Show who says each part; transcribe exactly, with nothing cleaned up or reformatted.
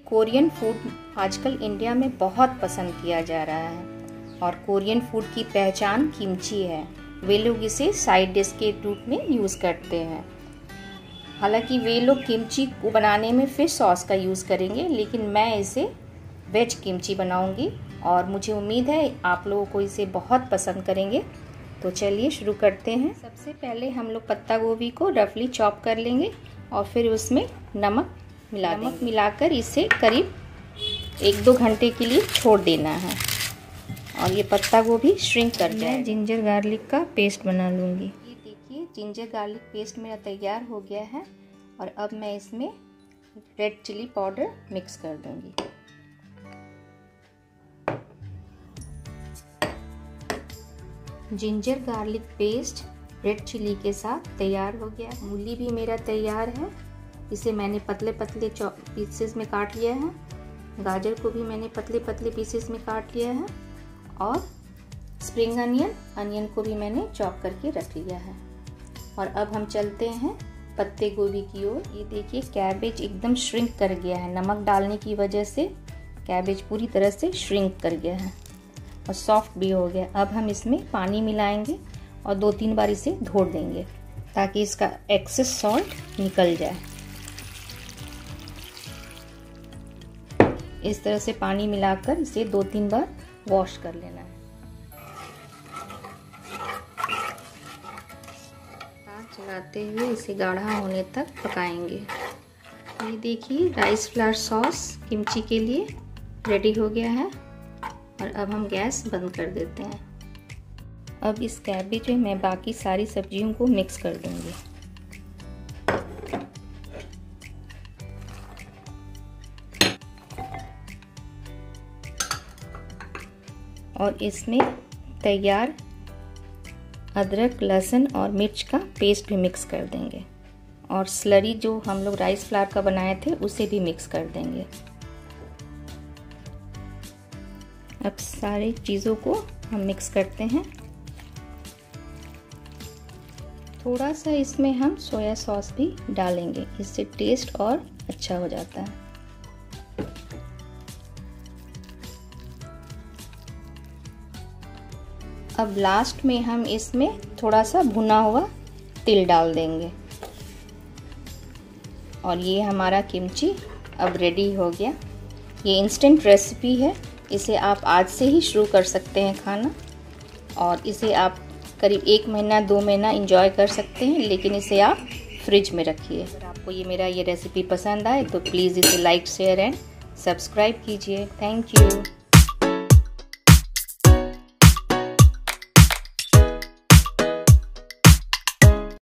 Speaker 1: Korean food आजकल India में बहुत पसंद किया जा रहा है और कोरियन फूड की पहचान किमची है। वे लोग इसे साइड डिश के रूप में यूज़ करते हैं। हालांकि वे लोग किमची को बनाने में फिश सॉस का यूज़ करेंगे, लेकिन मैं इसे वेज किमची बनाऊंगी और मुझे उम्मीद है आप लोगों को इसे बहुत पसंद करेंगे। तो चलिए शुरू करते हैं। सबसे पहले हम लोग पत्ता गोभी को रफली चॉप कर लेंगे और फिर उसमें नमक मिला नमक मिलाकर इसे करीब एक दो घंटे के लिए छोड़ देना है और ये पत्ता गोभी श्रिंक कर जाए। मैं जिंजर गार्लिक का पेस्ट बना लूँगी। ये देखिए जिंजर गार्लिक पेस्ट मेरा तैयार हो गया है और अब मैं इसमें रेड चिली पाउडर मिक्स कर दूँगी। Ginger garlic paste red chilli के साथ तैयार हो गया। मूली भी मेरा तैयार है, इसे मैंने पतले पतले पीसेस में काट लिया है। गाजर को भी मैंने पतले पतले पीसेस में काट लिया है और स्प्रिंग अनियन अनियन को भी मैंने चॉप करके रख लिया है। और अब हम चलते हैं पत्ते गोभी की ओर। ये देखिए कैबेज एकदम श्रिंक कर गया है। नमक डालने की वजह से कैबेज पूरी तरह से श्रिंक कर गया है और सॉफ्ट भी हो गया। अब हम इसमें पानी मिलाएंगे और दो तीन बार इसे धो देंगे ताकि इसका एक्सेस सॉल्ट निकल जाए। इस तरह से पानी मिलाकर इसे दो तीन बार वॉश कर लेना है। चलाते हुए इसे गाढ़ा होने तक पकाएंगे। ये देखिए राइस फ्लावर सॉस किमची के लिए रेडी हो गया है और अब हम गैस बंद कर देते हैं। अब इस कैबेज में मैं बाकी सारी सब्जियों को मिक्स कर दूंगी। और इसमें तैयार अदरक लहसुन और मिर्च का पेस्ट भी मिक्स कर देंगे और स्लरी जो हम लोग राइस फ्लावर का बनाए थे उसे भी मिक्स कर देंगे। अब सारी चीज़ों को हम मिक्स करते हैं। थोड़ा सा इसमें हम सोया सॉस भी डालेंगे, इससे टेस्ट और अच्छा हो जाता है। अब लास्ट में हम इसमें थोड़ा सा भुना हुआ तिल डाल देंगे और ये हमारा किमची अब रेडी हो गया। ये इंस्टेंट रेसिपी है, इसे आप आज से ही शुरू कर सकते हैं खाना और इसे आप करीब एक महीना दो महीना एंजॉय कर सकते हैं, लेकिन इसे आप फ्रिज में रखिए। अगर आपको ये मेरा ये रेसिपी पसंद आए तो प्लीज़ इसे लाइक शेयर एंड सब्सक्राइब कीजिए। Thank you.